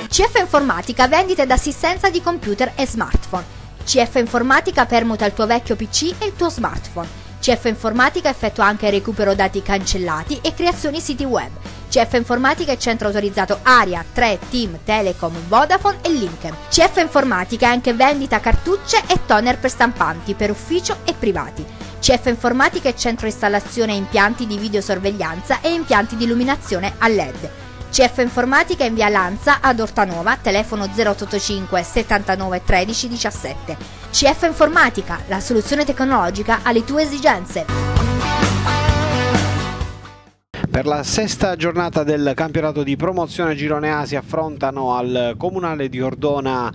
CF Informatica, vendita ed assistenza di computer e smartphone. CF Informatica permuta il tuo vecchio PC e il tuo smartphone. CF Informatica effettua anche recupero dati cancellati e creazioni siti web. CF Informatica è centro autorizzato Aria, 3, Team, Telecom, Vodafone e Linkem. CF Informatica è anche vendita cartucce e toner per stampanti, per ufficio e privati. CF Informatica è centro installazione impianti di videosorveglianza e impianti di illuminazione a LED. CF Informatica in via Lanza ad Ortanova, telefono 0885 79 13 17. CF Informatica, la soluzione tecnologica alle tue esigenze. Per la sesta giornata del campionato di promozione Girone A si affrontano al Comunale di Ordona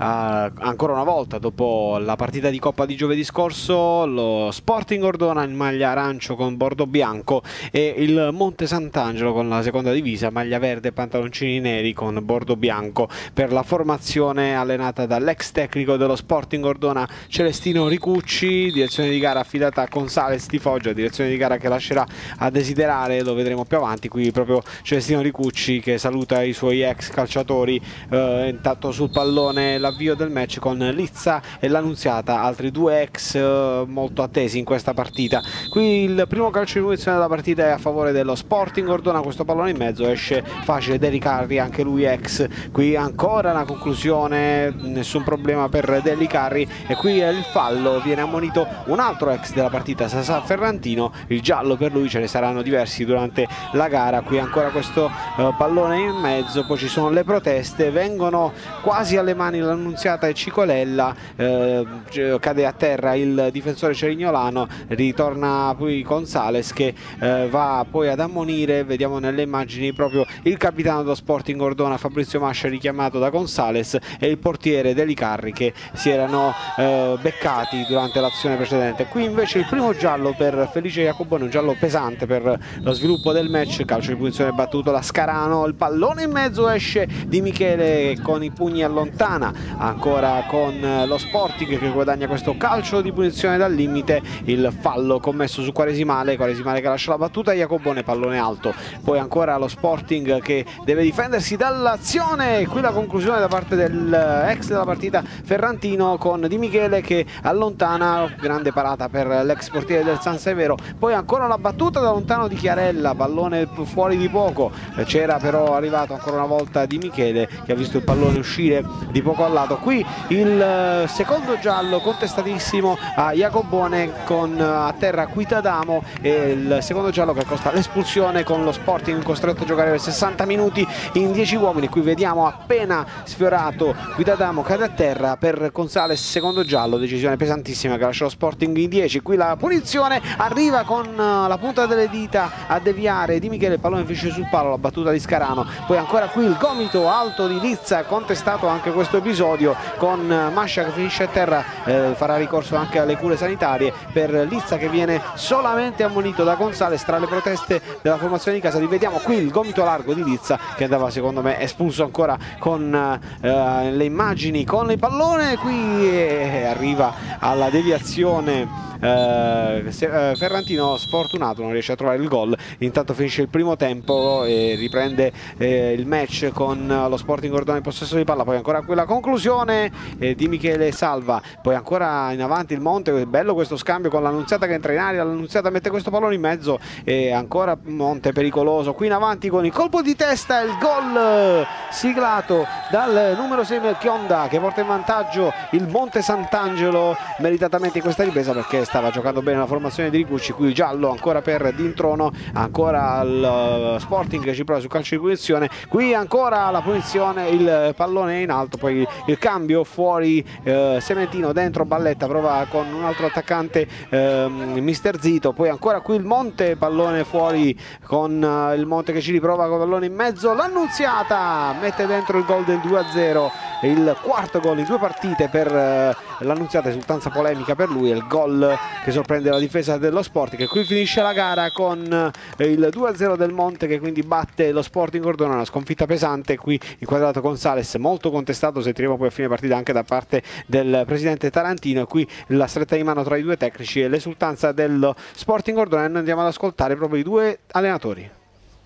ancora una volta dopo la partita di Coppa di giovedì scorso lo Sporting Ordona in maglia arancio con bordo bianco e il Monte Sant'Angelo con la seconda divisa, maglia verde e pantaloncini neri con bordo bianco. Per la formazione allenata dall'ex tecnico dello Sporting Ordona Celestino Ricucci, direzione di gara affidata a Gonzales di Foggia, direzione di gara che lascerà a desiderare, lo vedremo più avanti. Qui proprio Celestino Ricucci che saluta i suoi ex calciatori, intanto sul pallone l'avvio del match con Lizza e l'Annunziata, altri due ex molto attesi in questa partita. Qui il primo calcio di punizione della partita è a favore dello Sporting Ordona, questo pallone in mezzo esce facile, De Riccarri anche lui ex. Qui ancora una conclusione, nessun problema per De Riccarri e qui è il fallo, viene ammonito un altro ex della partita, Sasà Ferrantino, il giallo per lui, ce ne saranno diversi durante la gara. Qui ancora questo pallone in mezzo, poi ci sono le proteste, vengono quasi alle mani l'Annunziata e Cicolella, cade a terra il difensore cerignolano, ritorna poi Gonzales che va poi ad ammonire, vediamo nelle immagini proprio il capitano dello Sporting Ordona Fabrizio Mascia richiamato da Gonzales e il portiere De Riccarri che si erano beccati durante l'azione precedente. Qui invece il primo giallo per Felice Jacobone, un giallo pesante per lo sviluppo del match, calcio di punizione battuto da Scarano, il pallone in mezzo esce Di Michele con i pugni allontana, ancora con lo Sporting che guadagna questo calcio di punizione dal limite, il fallo commesso su Quaresimale che lascia la battuta, Jacobone pallone alto, poi ancora lo Sporting che deve difendersi dall'azione, qui la conclusione da parte dell'ex della partita Ferrantino con Di Michele che allontana, grande parata per l'ex portiere del San Severo, poi ancora la battuta da lontano di Chiarella, pallone fuori di poco, c'era però arrivato ancora una volta Di Michele che ha visto il pallone uscire di poco al lato. Qui il secondo giallo contestatissimo a Jacobone con a terra Quitadamo e il secondo giallo che costa l'espulsione con lo Sporting costretto a giocare per 60 minuti in 10 uomini. Qui vediamo appena sfiorato Quitadamo cade a terra per Gonzales, secondo giallo, decisione pesantissima che lascia lo Sporting in 10. Qui la punizione arriva con la punta delle dita a deviare Di Michele, il pallone finisce sul palo, la battuta di Scarano, poi ancora qui il gomito alto di Lizza, contestato anche questo episodio con Mascia che finisce a terra, farà ricorso anche alle cure sanitarie per Lizza che viene solamente ammonito da Gonzales. Tra le proteste della formazione di casa rivediamo qui il gomito largo di Lizza che andava secondo me espulso ancora con le immagini con il pallone, qui arriva alla deviazione Ferrantino, sfortunato, non riesce a trovare il gol. Intanto finisce il primo tempo e riprende il match con lo Sporting Ordona in possesso di palla, poi ancora quella conclusione Di Michele salva, poi ancora in avanti il Monte, bello questo scambio con l'Annunziata che entra in aria, l'Annunziata mette questo pallone in mezzo e ancora Monte pericoloso, qui in avanti con il colpo di testa e il gol siglato dal numero 6 Melchionda che porta in vantaggio il Monte Sant'Angelo meritatamente in questa ripresa perché stava giocando bene la formazione di Ricucci. Qui il giallo ancora per Dintrono, ancora il Sporting che ci prova sul calcio di punizione, qui ancora la punizione, il pallone in alto, poi il cambio fuori Sementino, dentro Balletta, prova con un altro attaccante Mister Zito, poi ancora qui il Monte, pallone fuori con il Monte che ci riprova con il pallone in mezzo, l'Annunziata mette dentro il gol del 2-0, il quarto gol in 2 partite per l'Annunziata, esultanza polemica per lui, è il gol che sorprende la difesa dello Sporting che qui finisce la gara con il 2-0 del Monte che quindi batte lo Sporting Ordona, una sconfitta pesante. Qui inquadrato Gonzales molto contestato, sentiremo poi a fine partita anche da parte del presidente Tarantino, e qui la stretta di mano tra i due tecnici e l'esultanza dello Sporting Ordona. Noi andiamo ad ascoltare proprio i due allenatori.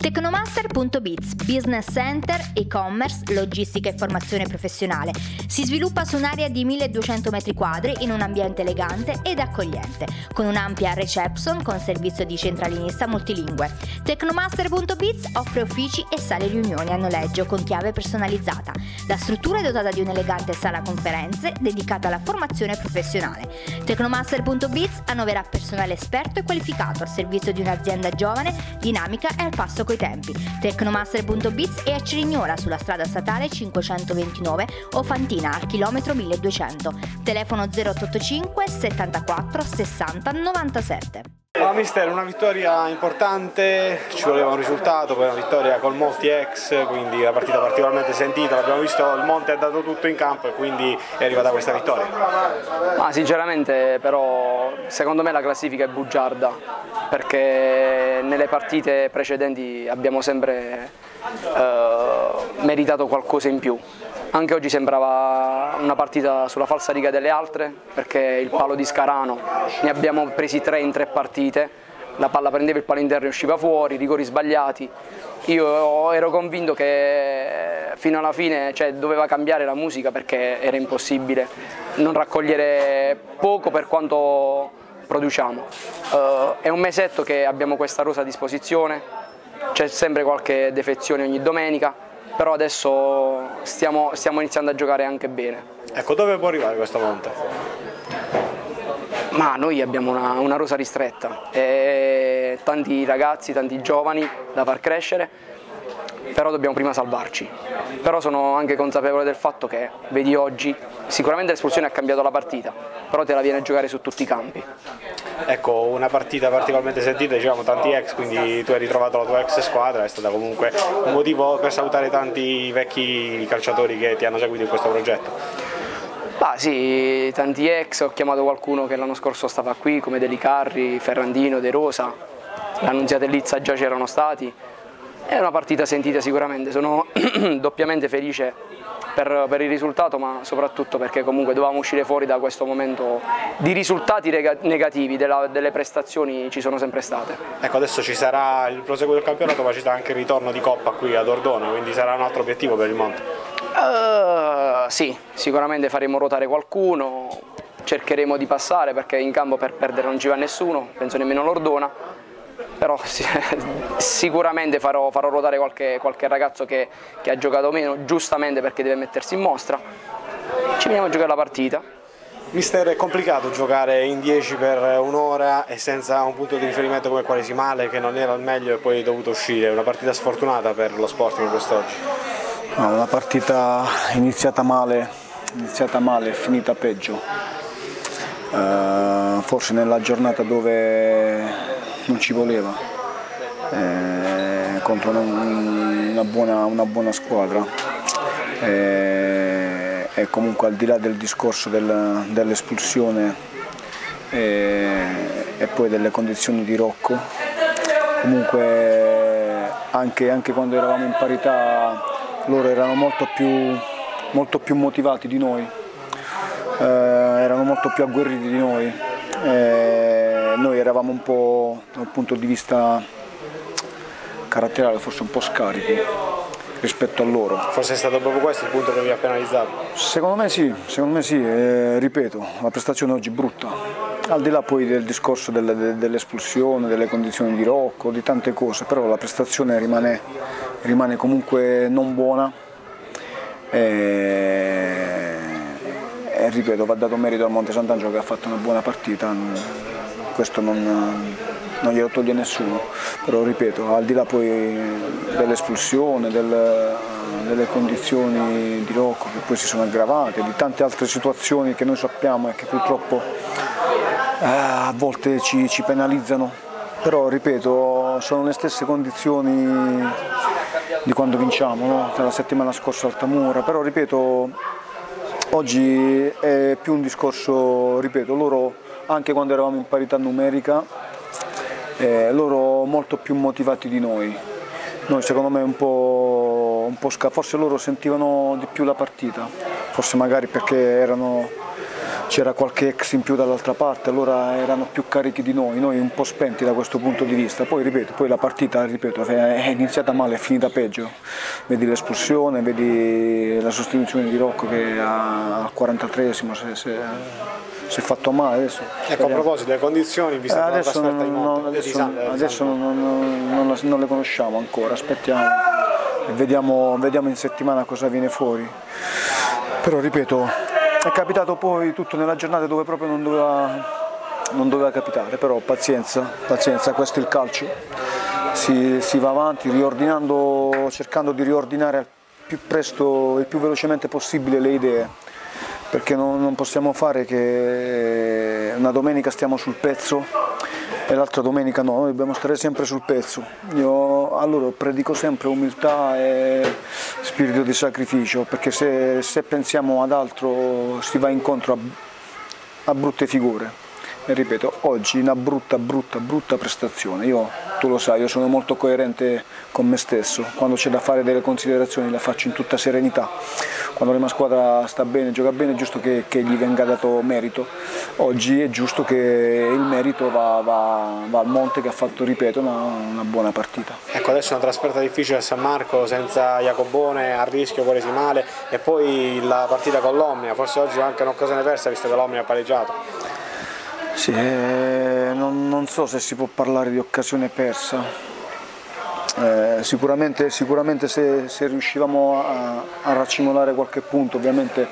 Tecnomaster.biz, business center, e-commerce, logistica e formazione professionale. Si sviluppa su un'area di 1200 m2 in un ambiente elegante ed accogliente, con un'ampia reception con servizio di centralinista multilingue. Tecnomaster.biz offre uffici e sale riunioni a noleggio con chiave personalizzata. La struttura è dotata di un'elegante sala conferenze dedicata alla formazione professionale. Tecnomaster.biz annovera personale esperto e qualificato al servizio di un'azienda giovane, dinamica e al passo coi tempi. Tecnomaster.biz è a Cerignola sulla strada statale 529 o Fantina al chilometro 1200. Telefono 0885 74 60 97. Allora, mister, una vittoria importante, ci voleva un risultato, poi una vittoria con molti ex, quindi la partita particolarmente sentita, l'abbiamo visto, il Monte ha dato tutto in campo e quindi è arrivata questa vittoria. Ma sinceramente però secondo me la classifica è bugiarda, perché nelle partite precedenti abbiamo sempre meritato qualcosa in più. Anche oggi sembrava una partita sulla falsariga delle altre, perché il palo di Scarano ne abbiamo presi 3 in 3 partite, la palla prendeva il palo interno e usciva fuori, rigori sbagliati. Io ero convinto che fino alla fine doveva cambiare la musica, perché era impossibile non raccogliere poco per quanto produciamo. È un mesetto che abbiamo questa rosa a disposizione, c'è sempre qualche defezione ogni domenica, però adesso stiamo iniziando a giocare anche bene. Ecco, dove può arrivare questo Monte? Ma noi abbiamo una rosa ristretta, e tanti ragazzi, tanti giovani da far crescere, però dobbiamo prima salvarci. Però sono anche consapevole del fatto che, vedi oggi, sicuramente l'espulsione ha cambiato la partita, però te la viene a giocare su tutti i campi. Ecco, una partita particolarmente sentita, diciamo tanti ex, quindi tu hai ritrovato la tua ex squadra, è stata comunque un motivo per salutare tanti vecchi calciatori che ti hanno seguito in questo progetto. Bah, sì, tanti ex, ho chiamato qualcuno che l'anno scorso stava qui, come Delicarri, Ferrandino, De Rosa, l'Annunziata e Lizza già c'erano stati. È una partita sentita sicuramente, sono doppiamente felice per il risultato, ma soprattutto perché comunque dovevamo uscire fuori da questo momento di risultati negativi, delle prestazioni ci sono sempre state. Ecco, adesso ci sarà il proseguo del campionato, ma ci sarà anche il ritorno di Coppa qui ad Ordona, quindi sarà un altro obiettivo per il Monte. Sì, sicuramente faremo ruotare qualcuno, cercheremo di passare, perché in campo per perdere non ci va nessuno, penso nemmeno l'Ordona. Però sicuramente farò ruotare qualche ragazzo che ha giocato meno, giustamente, perché deve mettersi in mostra. Ci veniamo a giocare la partita. Mister, è complicato giocare in 10 per un'ora e senza un punto di riferimento come Quaresimale, che non era al meglio e poi è dovuto uscire. È una partita sfortunata per lo Sporting quest'oggi. No, una partita iniziata male, finita peggio. Forse nella giornata dove non ci voleva, contro una buona squadra, e comunque al di là del discorso dell'espulsione e poi delle condizioni di Rocco, comunque anche quando eravamo in parità loro erano molto più motivati di noi, erano molto più agguerriti di noi. Noi eravamo un po', dal punto di vista caratteriale, forse un po' scarichi rispetto a loro. Forse è stato proprio questo il punto che vi ha penalizzato? Secondo me sì, ripeto, la prestazione oggi è brutta, al di là poi del discorso dell'espulsione, delle condizioni di Rocco, di tante cose, però la prestazione rimane comunque non buona. E ripeto, va dato merito al Monte Sant'Angelo che ha fatto una buona partita, questo non glielo toglie nessuno, però ripeto, al di là poi dell'espulsione, delle condizioni di Rocco che poi si sono aggravate, di tante altre situazioni che noi sappiamo e che purtroppo a volte ci penalizzano, però ripeto, sono le stesse condizioni di quando vinciamo, no? La settimana scorsa Altamura, però ripeto, oggi è più un discorso, ripeto, loro anche quando eravamo in parità numerica, loro molto più motivati di noi. Noi secondo me un po' forse loro sentivano di più la partita, forse magari perché c'era qualche ex in più dall'altra parte, allora erano più carichi di noi un po' spenti da questo punto di vista. Poi ripeto, poi la partita è iniziata male, è finita peggio, vedi l'espulsione, vedi la sostituzione di Rocco che al 43esimo si è fatto male. Adesso ecco, a proposito delle condizioni, vista la trasferta di Monte, adesso non le conosciamo ancora, aspettiamo e vediamo in settimana cosa viene fuori. Però ripeto, è capitato poi tutto nella giornata dove proprio non doveva capitare, però pazienza, questo è il calcio, si va avanti cercando di riordinare al più presto e più velocemente possibile le idee, perché non possiamo fare che una domenica stiamo sul pezzo e l'altra domenica no, noi dobbiamo stare sempre sul pezzo. Io allora predico sempre umiltà e spirito di sacrificio, perché se pensiamo ad altro si va incontro a brutte figure. E ripeto, oggi una brutta prestazione. Tu lo sai, io sono molto coerente con me stesso, quando c'è da fare delle considerazioni le faccio in tutta serenità. Quando la mia squadra sta bene, gioca bene, è giusto che gli venga dato merito. Oggi è giusto che il merito va al Monte, che ha fatto, ripeto, una buona partita. Ecco, adesso una trasferta difficile a San Marco senza Jacobone, a rischio Quaresimale, e poi la partita con l'Omnia, forse oggi è anche un'occasione persa visto che l'Omnia ha pareggiato. Sì, non so se si può parlare di occasione persa. Sicuramente se riuscivamo a raccimolare qualche punto, ovviamente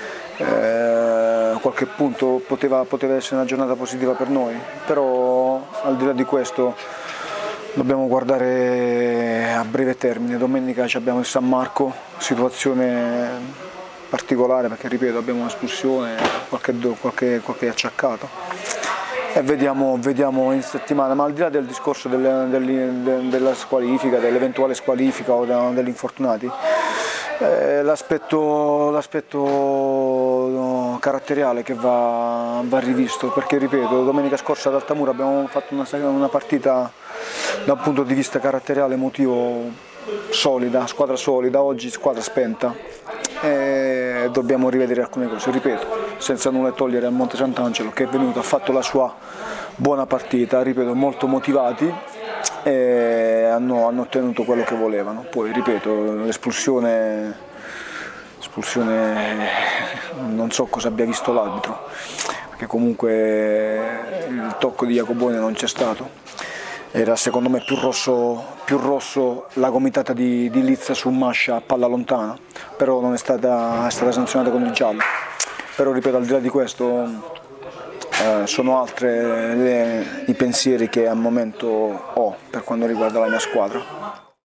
qualche punto poteva essere una giornata positiva per noi, però al di là di questo dobbiamo guardare a breve termine. Domenica abbiamo il San Marco, situazione particolare perché, ripeto, abbiamo un'espulsione, qualche acciaccato, e vediamo in settimana. Ma al di là del discorso della squalifica, dell'eventuale squalifica o degli infortunati, l'aspetto caratteriale che va rivisto, perché, ripeto, domenica scorsa ad Altamura abbiamo fatto una partita da un punto di vista caratteriale, emotivo, solida, squadra solida. Oggi squadra spenta e dobbiamo rivedere alcune cose, ripeto, senza nulla togliere al Monte Sant'Angelo, che è venuto, ha fatto la sua buona partita, ripeto, molto motivati, e hanno ottenuto quello che volevano. Poi, ripeto, l'espulsione non so cosa abbia visto l'arbitro, perché comunque il tocco di Jacobone non c'è stato. Era secondo me più rosso la gomitata di Lizza su Mascia a palla lontana, però è stata sanzionata con il giallo. Però, ripeto, al di là di questo sono altri i pensieri che al momento ho per quanto riguarda la mia squadra.